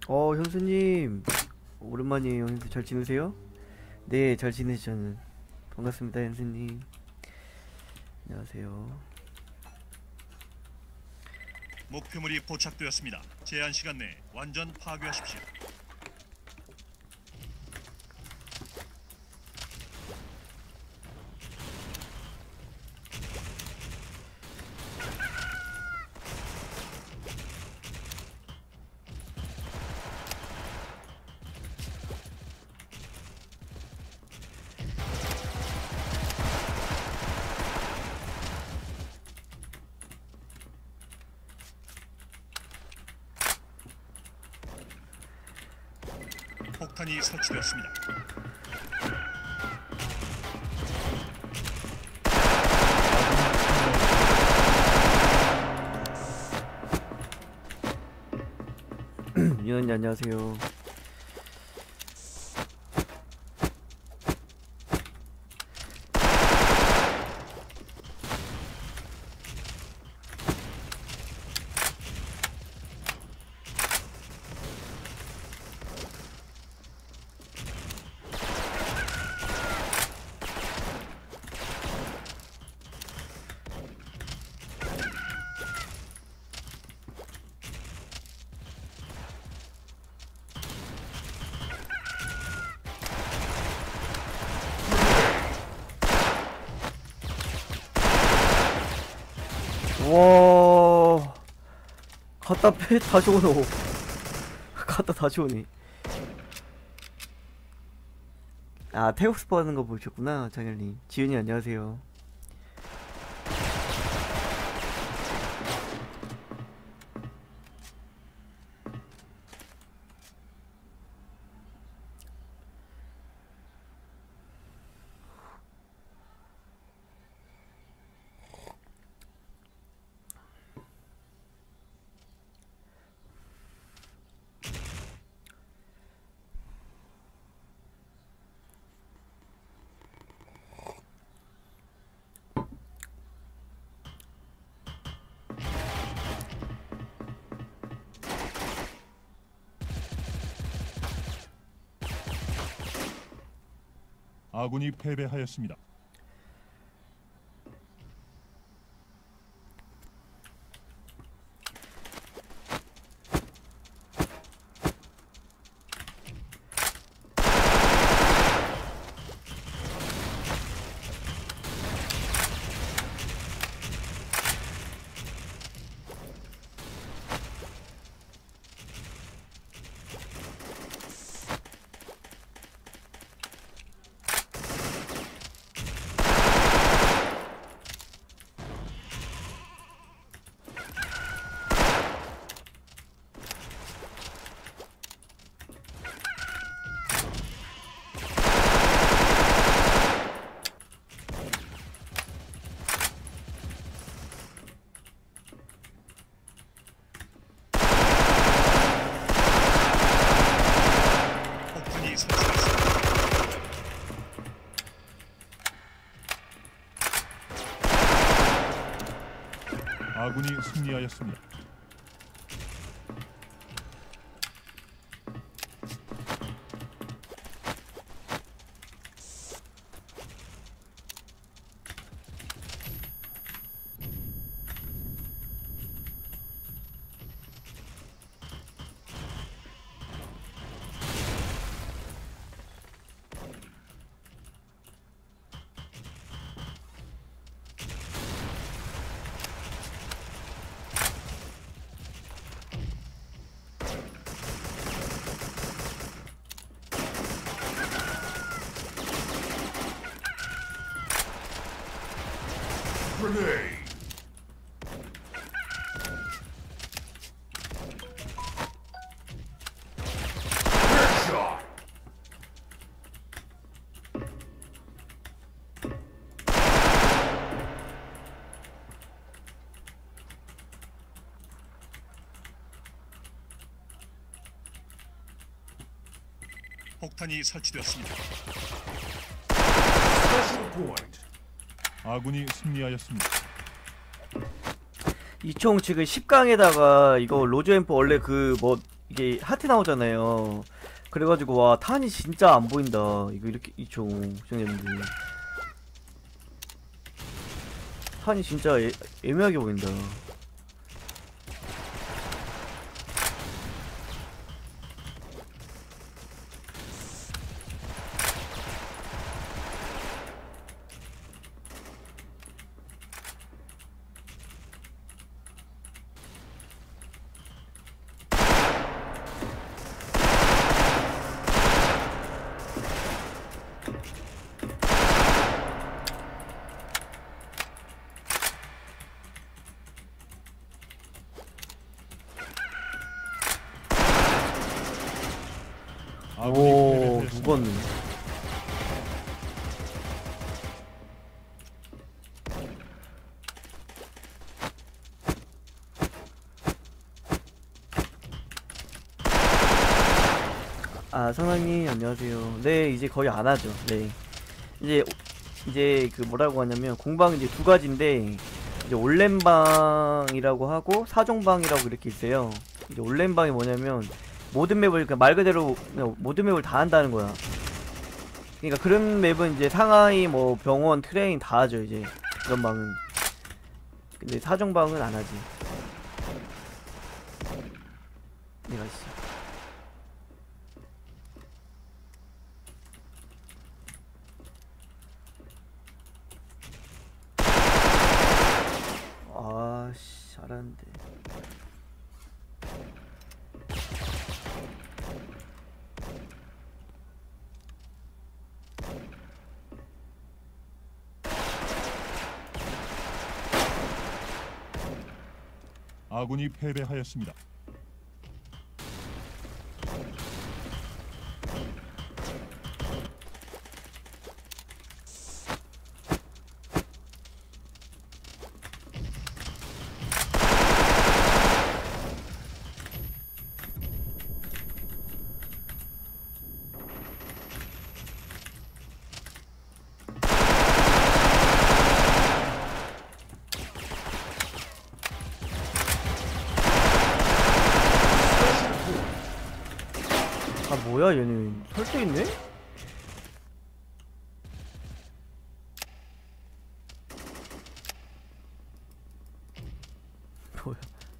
현수님 오랜만이에요. 현수 잘 지내세요? 네, 잘 지내시 저는. 반갑습니다, 현수님. 안녕하세요. 목표물이 포착되었습니다. 제한 시간 내에 완전 파괴하십시오. 폭탄이 설치되었습니다. 유언니 안녕하세요. 와, 갖다 패 다 줘노. 갖다 다 줘니. 아, 태국스포 하는 거 보셨구나, 장현님. 지윤이 안녕하세요. 아군이 패배하였습니다. 폭탄이 설치되었습니다. 아군이 승리하였습니다. Grenade! Headshot! 폭탄이 설치되었습니다. Special point. 아군이 승리하였습니다. 이 총 지금 10강에다가 이거 로즈앰프 원래 그 뭐 이게 하트 나오잖아요. 그래가지고 와 탄이 진짜 안 보인다. 이거 이렇게 이총 시청자분들 탄이 진짜 애매하게 보인다. 오 누건 아 상당님 안녕하세요. 네 이제 거의 안 하죠. 네 이제 그 뭐라고 하냐면 공방 이제 두 가지인데 이제 올렘방이라고 하고 사종방이라고 이렇게 있어요. 이제 올렘방이 뭐냐면 모든 맵을 그러니까 말 그대로 그냥 모든 맵을 다 한다는 거야. 그러니까 그런 맵은 이제 상하이 뭐 병원 트레인 다 하죠 이제 그런 방은. 근데 사종방은 안 하지. 내가 있어. 아씨 잘하는데. 아군이 패배하였습니다. 아 뭐야 얘는 설득 있네? 뭐야?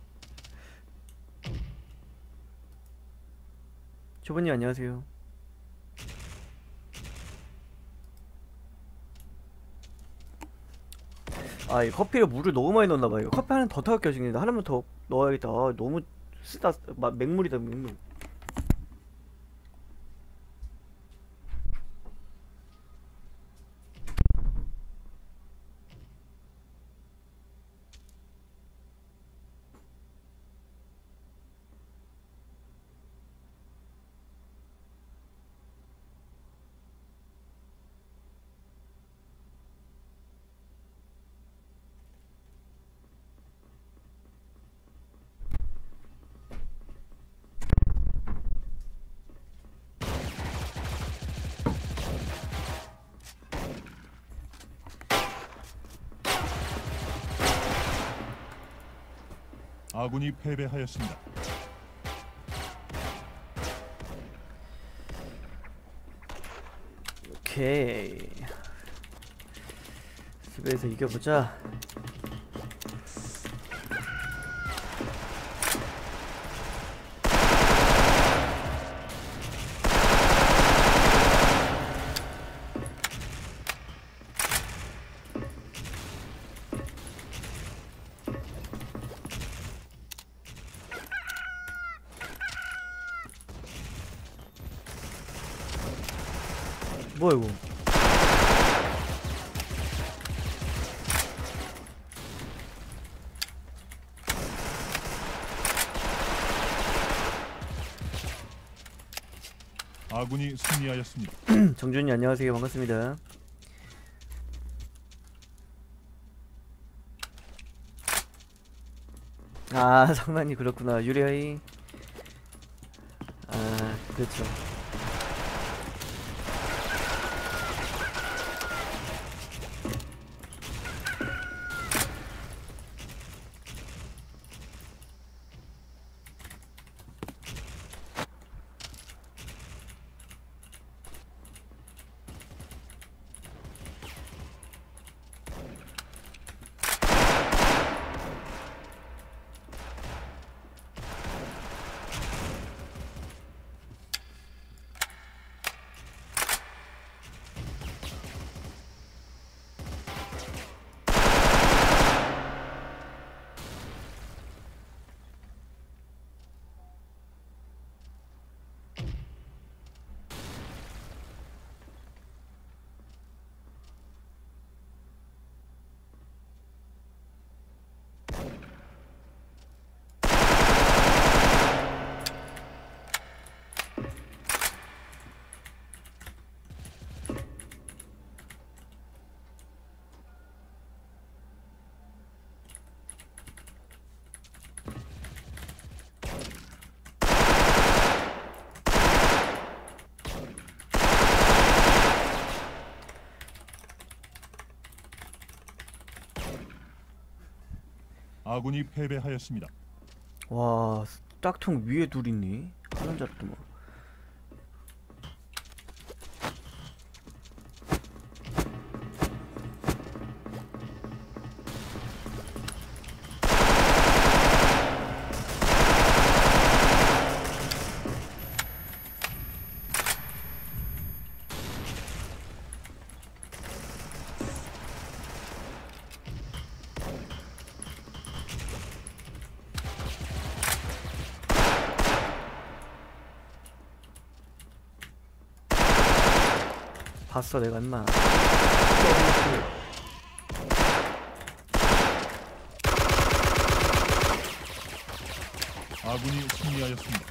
초보님 안녕하세요. 아, 이 커피에 물을 너무 많이 넣었나봐요. 커피 하나 더 타게 껴지겠다. 하나만 더 넣어야겠다. 아, 너무 쓰다, 맹물이다, 맹물. 아군이 패배하였습니다. 오케이. 집에서 이겨보자. 뭐야 이거? 아군이 승리하였습니다. 정준이 안녕하세요. 반갑습니다. 아 성난이 그렇구나. 유리하이. 아 그렇죠. 아군이 패배하였습니다. 와, 짝퉁 위에 둘 있네. 하는 줄 알았더만. 봤어 내가 임마. 아군이 승리하였습니다.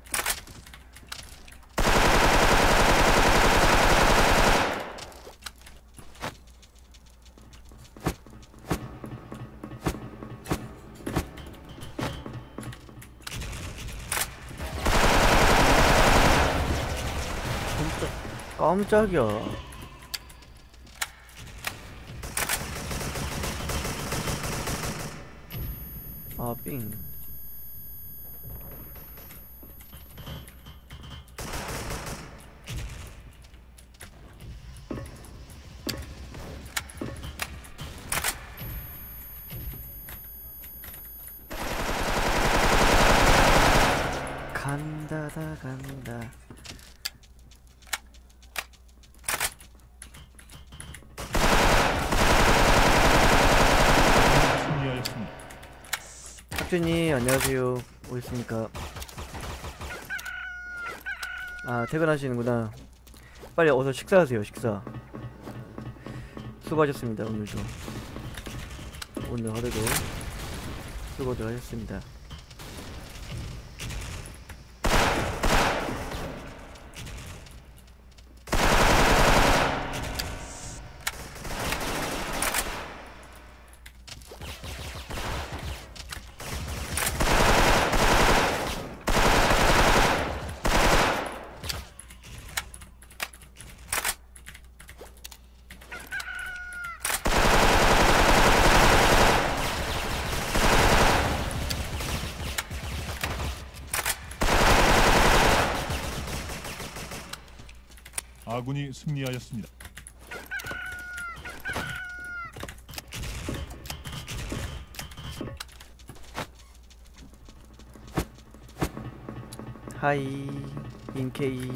깜짝이야. 아, 삥. 간다다 간다. 승리하였습니다. 학주님 안녕하세요. 오셨습니까? 아, 퇴근하시는구나. 빨리 어서 식사하세요. 식사. 수고하셨습니다. 오늘도 오늘 하루도 수고들 하셨습니다. 아군이 승리하였습니다. 하이 인케이.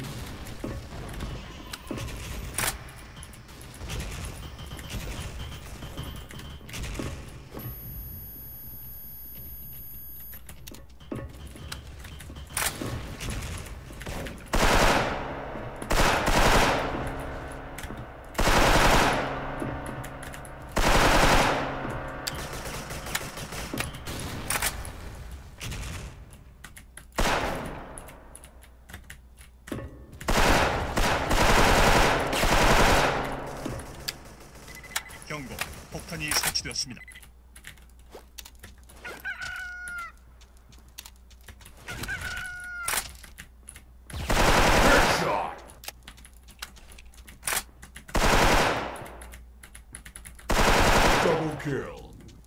경고, 폭탄이 설치되었습니다. Double kill.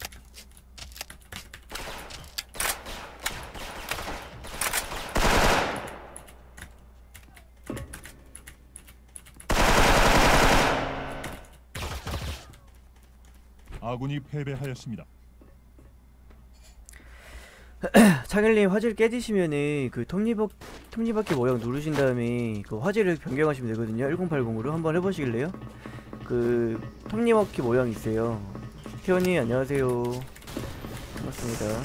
아군이 패배하였습니다. 창일님 화질 깨지시면은 그 톱니바퀴 모양 누르신 다음에 그 화질을 변경하시면 되거든요. 1080으로 한번 해보시길래요? 그 톱니바퀴 모양 있어요. 태원이 안녕하세요. 반갑습니다.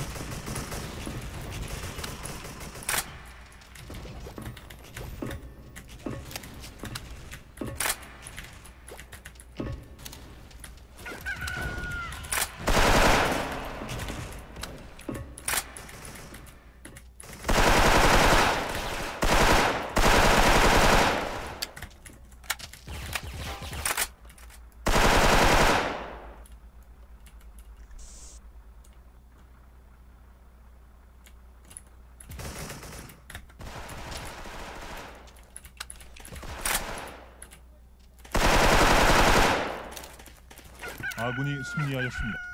아군이 승리하였습니다.